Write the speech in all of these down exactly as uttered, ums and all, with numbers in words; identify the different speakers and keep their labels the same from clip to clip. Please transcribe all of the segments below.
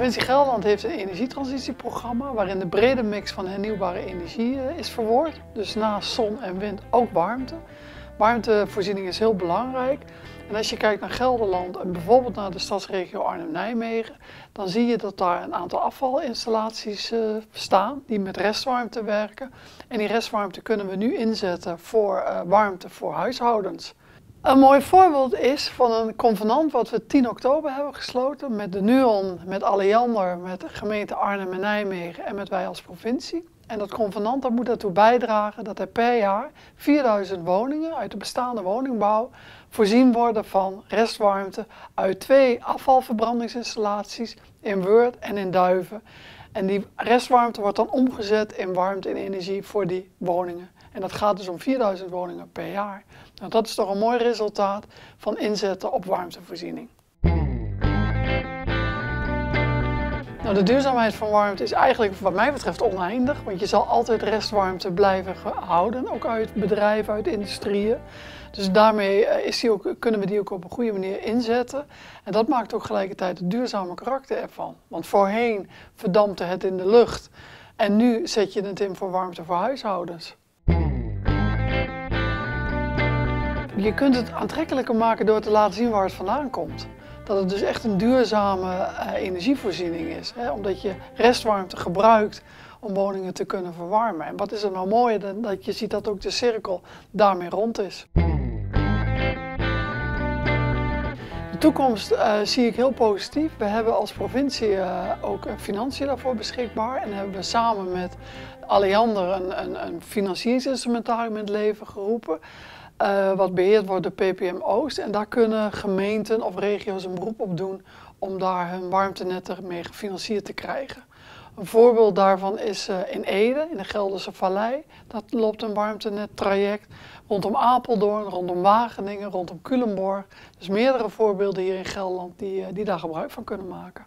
Speaker 1: Provincie Gelderland heeft een energietransitieprogramma waarin de brede mix van hernieuwbare energie is verwoord. Dus naast zon en wind ook warmte. Warmtevoorziening is heel belangrijk. En als je kijkt naar Gelderland en bijvoorbeeld naar de stadsregio Arnhem-Nijmegen, dan zie je dat daar een aantal afvalinstallaties uh, staan die met restwarmte werken. En die restwarmte kunnen we nu inzetten voor uh, warmte voor huishoudens. Een mooi voorbeeld is van een convenant wat we tien oktober hebben gesloten met de NUON, met Alliander, met de gemeente Arnhem en Nijmegen en met wij als provincie. En dat convenant dat moet ertoe bijdragen dat er per jaar vierduizend woningen uit de bestaande woningbouw voorzien worden van restwarmte uit twee afvalverbrandingsinstallaties in Weurt en in Duiven. En die restwarmte wordt dan omgezet in warmte en energie voor die woningen. En dat gaat dus om vierduizend woningen per jaar. Nou, dat is toch een mooi resultaat van inzetten op warmtevoorziening. Nou, de duurzaamheid van warmte is eigenlijk wat mij betreft oneindig, want je zal altijd restwarmte blijven houden, ook uit bedrijven, uit industrieën. Dus daarmee is die ook, kunnen we die ook op een goede manier inzetten. En dat maakt ook gelijkertijd het duurzame karakter ervan. Want voorheen verdampte het in de lucht en nu zet je het in voor warmte voor huishoudens. Je kunt het aantrekkelijker maken door te laten zien waar het vandaan komt. Dat het dus echt een duurzame uh, energievoorziening is. Hè? Omdat je restwarmte gebruikt om woningen te kunnen verwarmen. En wat is er nou mooier dan dat je ziet dat ook de cirkel daarmee rond is. De toekomst uh, zie ik heel positief. We hebben als provincie uh, ook financiën daarvoor beschikbaar. En hebben we samen met Alliander een, een, een financieringsinstrumentarium in het leven geroepen. Uh, wat beheerd wordt door P P M Oost. En daar kunnen gemeenten of regio's een beroep op doen om daar hun warmtenetten mee gefinancierd te krijgen. Een voorbeeld daarvan is uh, in Ede, in de Gelderse Vallei. Dat loopt een warmtenettraject rondom Apeldoorn, rondom Wageningen, rondom Culemborg. Dus meerdere voorbeelden hier in Gelderland die, uh, die daar gebruik van kunnen maken.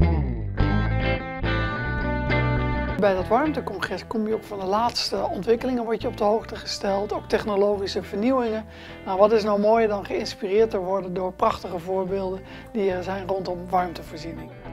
Speaker 1: Bij dat warmtecongres kom je ook van de laatste ontwikkelingen word je op de hoogte gesteld, ook technologische vernieuwingen. Nou, wat is nou mooier dan geïnspireerd te worden door prachtige voorbeelden die er zijn rondom warmtevoorziening.